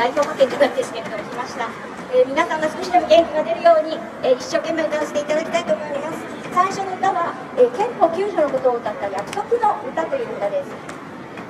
代表派遣じゃないですけれども来ました。皆さんが少しでも元気が出るように、一生懸命歌わせていただきたいと思います。最初の歌は、憲法9条のことを歌った約束の歌という歌です。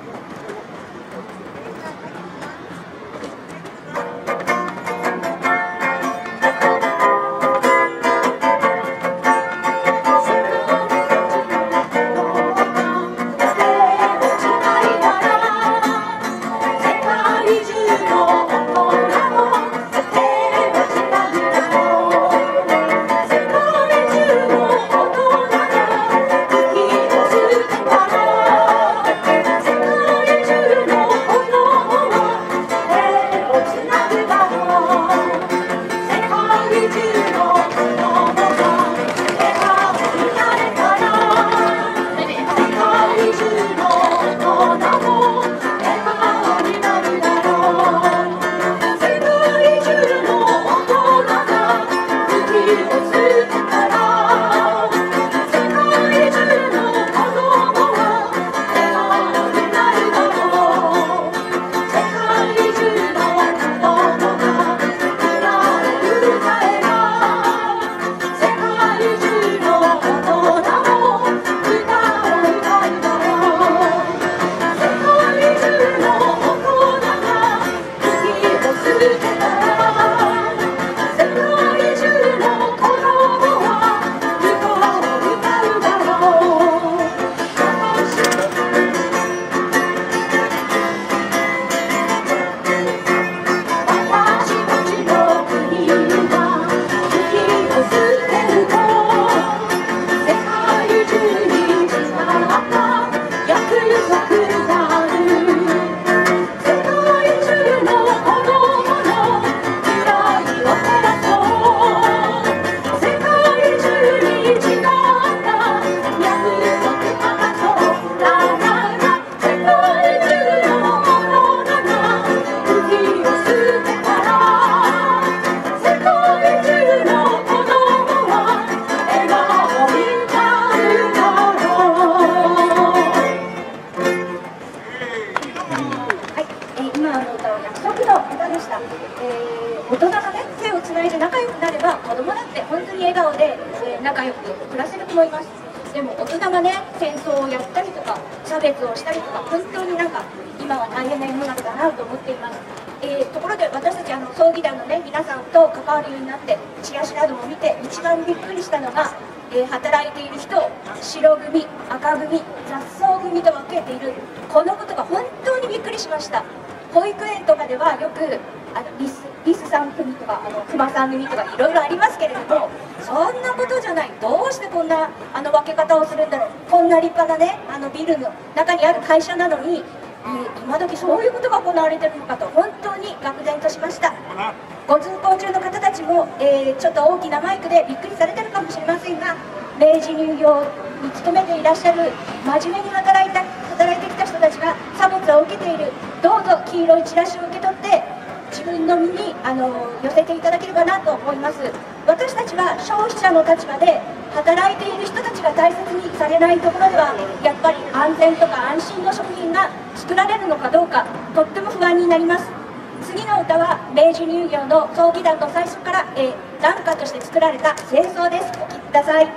大人がね、手をつないで仲良くなれば子供だって本当に笑顔で、仲良く暮らせると思います。でも大人がね、戦争をやったりとか差別をしたりとか、本当になんか今は大変な世の中だなと思っています。ところで私たち葬儀団のね皆さんと関わるようになってチラシなども見て一番びっくりしたのが、働いている人を白組、赤組、雑草組と分けているこのことが本当にびっくりしました。保育園とかではよくリスさん組とかクマさん組とかいろいろありますけれども、そんなことじゃない。どうしてこんな分け方をするんだろう。こんな立派なねビルの中にある会社なのに、今時そういうことが行われているのかと本当に愕然としました。ご通行中の方たちも、ちょっと大きなマイクでびっくりされてるかもしれませんが、明治乳業に勤めていらっしゃる真面目に働いてきた人たちが差別を受けている。どうぞ黄色いチラシを受け取って自分の身に寄せていただければなと思います。私たちは消費者の立場で働いている人たちが大切にされないところではやっぱり安全とか安心の食品が作られるのかどうかとっても不安になります。次の歌は明治乳業の葬儀団の最初から、檀家として作られた清掃です。お聴きください。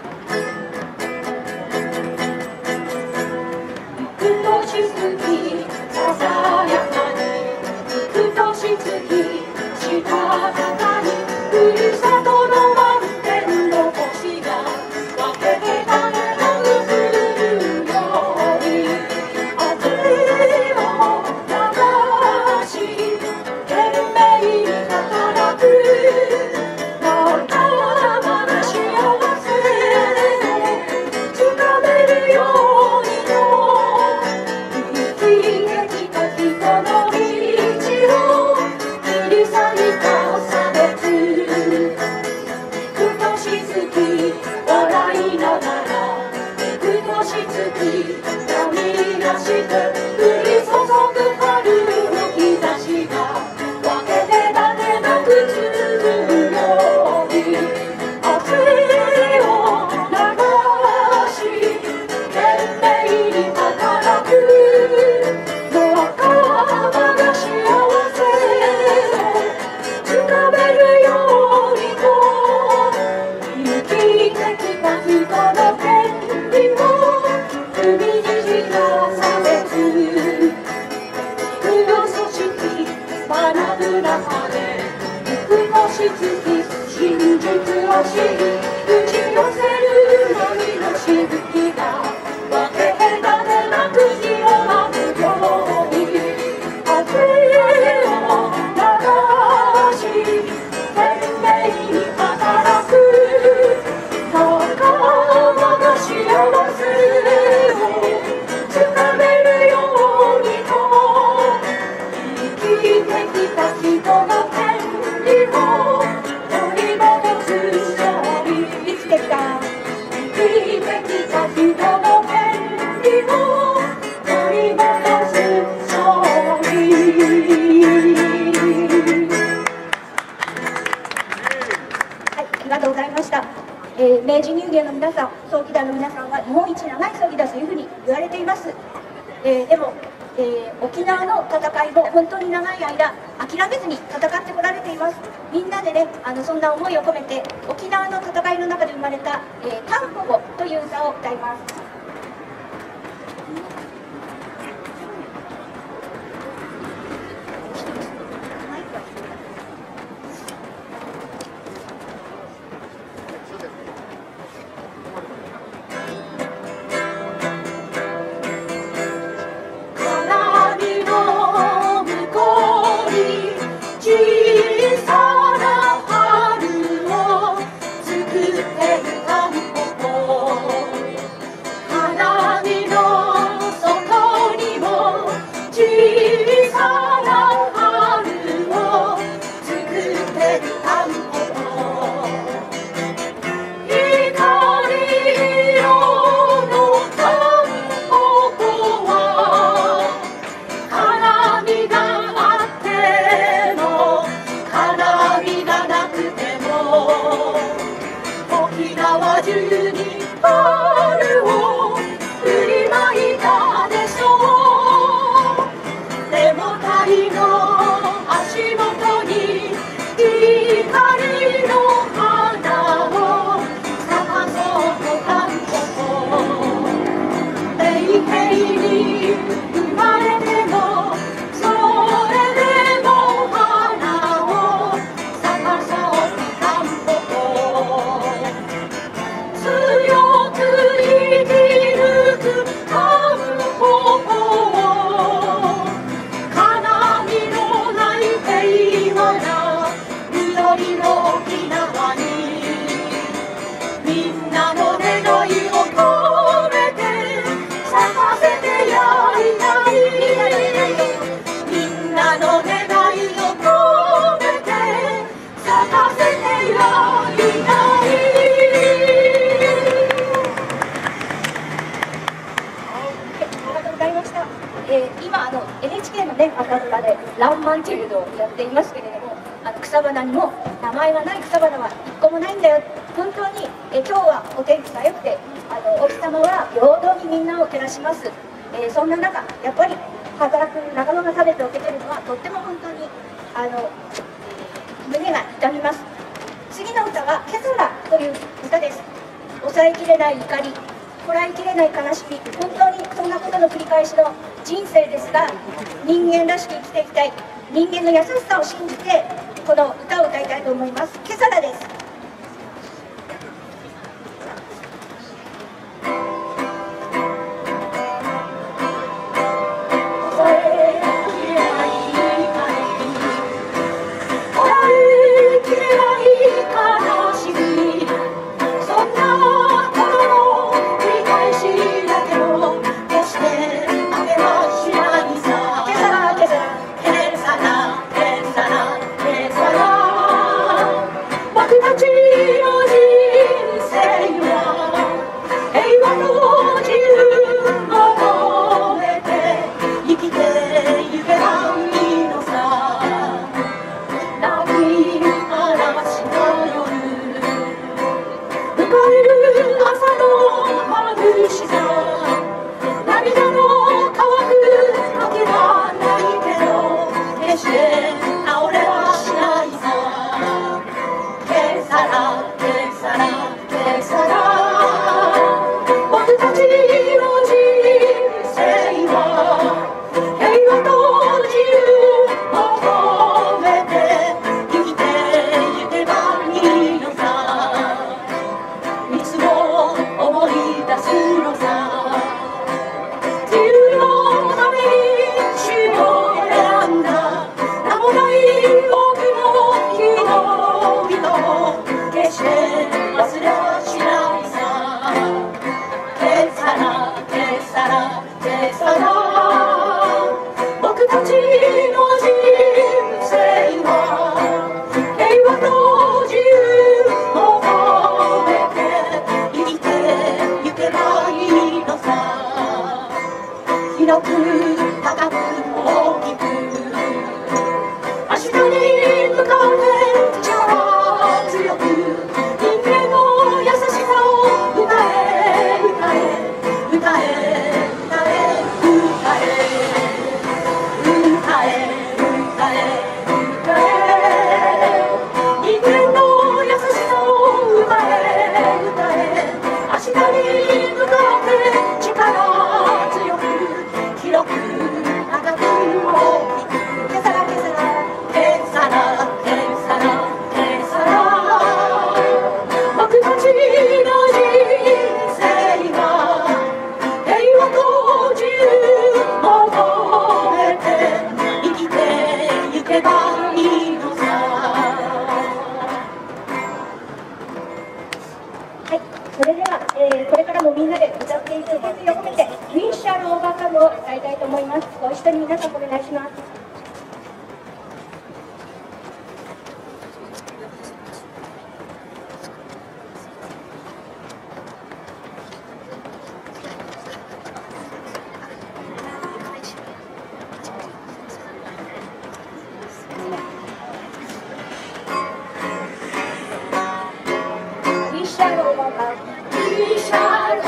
幾年月ささやかに幾年月した方にふるさとの満天の星が分けて種を降るように汗を流し懸命に働くまだまだ幸せをつかめるように生きてきた人の道を切り裂いたされ人の権利を踏みにじらされず、不良組織学ぶ中で少しずつ真実を知り、打ち寄せる波のしぶきが分け隔てなく広がるように、風を流し懸命に働く仲間の幸せをつかめるようにと、生きてきた人の権利を取り戻す勝利、生きてきた人の権利を取り戻す勝利。はい、ありがとうございました。明治乳牛の皆さん、葬儀団の皆さんは日本一長い葬儀だというふうに言われています。でも、沖縄の戦いも本当に長い間諦めずに戦ってこられています。みんなでね、そんな思いを込めて沖縄の戦いの中で生まれた「タンポポ」という歌を歌います。今NHK のね朝ドラで「らんまん」というのをやっていますけれども、草花にも名前がない草花は一個もないんだよ。本当に今日はお天気が良くてお日様は平等にみんなを照らします。そんな中やっぱり働く仲間が食べておけてるのはとっても本当に胸が痛みます。次の歌は「ケサラ」という歌です。抑えきれない怒り、こらえきれない悲しみ、本当にそんなことの繰り返しの人生ですが、人間らしく生きていきたい、人間の優しさを信じてこの歌を歌いたいと思います。ケサラです。僕がこれからもみんなで歌っていく決意を込めて「We Shall Overcome」を歌いたいと思います。ご一緒に皆さんお願いします。We shall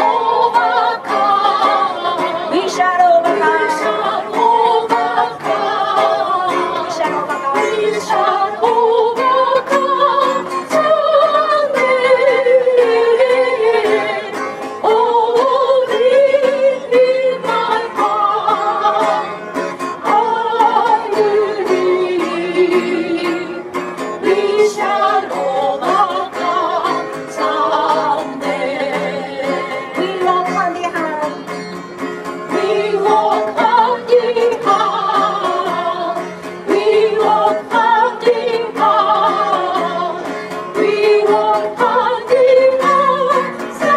overcome. We shall overcome. We shall overcome. We shall overcome. We shall overcome someday. Oh, deep in my heart, I believe we shall overcome someday. We walk hand in hand. We walk hand in hand. We walk hand in hand. We walk hand in hand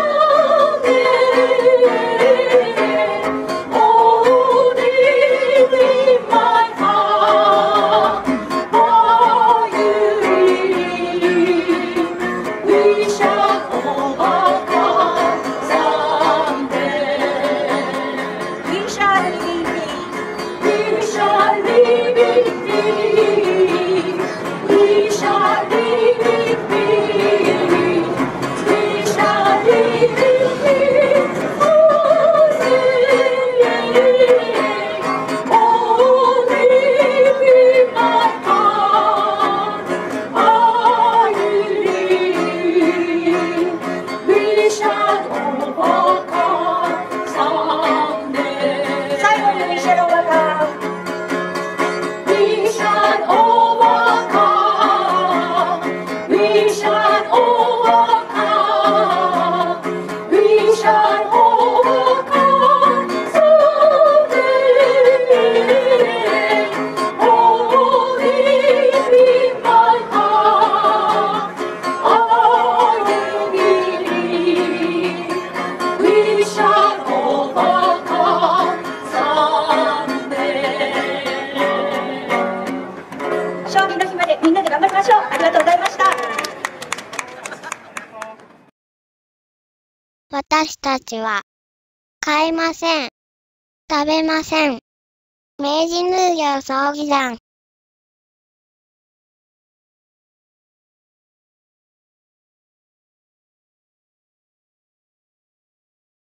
someday. Oh, deep in my heart, are you believe we shall overcome someday. We shall live in peace. We shall live in peace. We shall live in peace. We shall live in peace. Oh, sing. Oh, live in my heart. I believe we shall overcome someday. 最後に We shall overcome. We shall overcome. We shall overcome. We shall overcome someday. Oh, live in my heart. I believe we shall overcome someday. 勝利の日までみんなで頑張りましょう。ありがとうございました。 私たちは買いません。食べません。明治乳業葬儀団